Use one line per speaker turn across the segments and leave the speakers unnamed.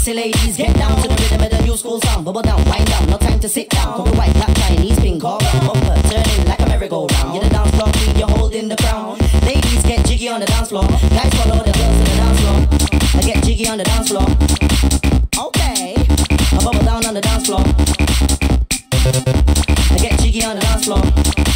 Sexy ladies, get down to the rhythm of the new school song. Bubble down, wind down, no time to sit down. Couple white, black, Chinese, pink, all round. Bumper turning like a merry-go-round. You're the dance floor queen, you're holding the crown. Ladies, get jiggy on the dance floor. Guys, follow the girls to the dance floor. I get jiggy on the dance floor. Okay, I bubble down on the dance floor. I get jiggy on the dance floor.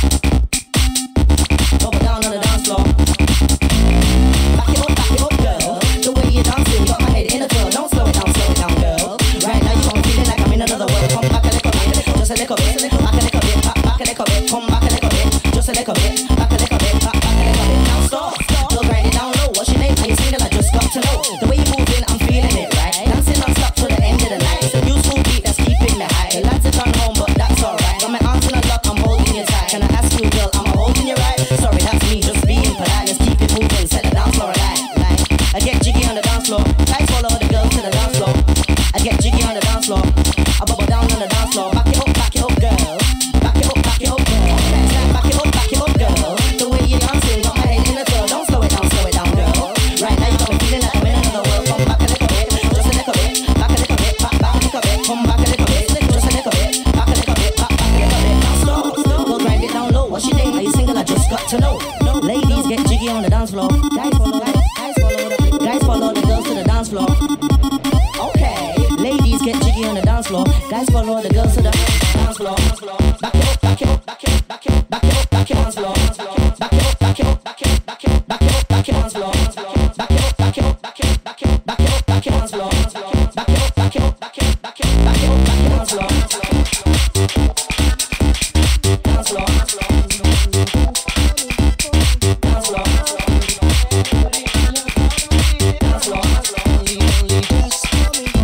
Bubble down on the dance floor. Back it up, girl. The way you're dancing, got my head in a twirl. Don't slow it down, girl. Right now you got me feeling like I'm in another world. Come back a little bit, just a little bit. Back a little bit, back a little bit. Come back a little bit, just a little bit. Back a little bit, back a little bit. Now stop, girl, grind it down low. What's your name? Are you single? I just got to know. The way you're moving, I'm feeling it, right? Dancing non-stop till the end of the night. It's a new school beat that's keeping me high. The lads have gone home, but that's alright. Got my arms in a lock, I'm holding you tight. Can I ask you, girl, am I holding you right? Sorry, that's me, just being polite. Let's keep it moving, set the dance floor alight. I get jiggy on the dance floor. Guys follow the girls to the dance floor. I get jiggy on the dance floor. I bubble down on the dance floor. Back it up, girl. Back it up, girl. Back it up, girl. The way you're dancing, got my head in a twirl. Don't slow it down, girl. Right now you got me feeling like I'm in another world. Come back a little bit, just a little bit. Back a little bit, back a little bit. Come back a little bit, just a little bit. Back a little bit, back a little bit. Now stop, we'll grind it down low. What's your name? Are you single? I just got to know. Ladies, get jiggy on the dance floor. Guys follow the girls to the dance floor. Okay, ladies, get jiggy on the dance floor. Guys follow the girls to the dance floor. Back it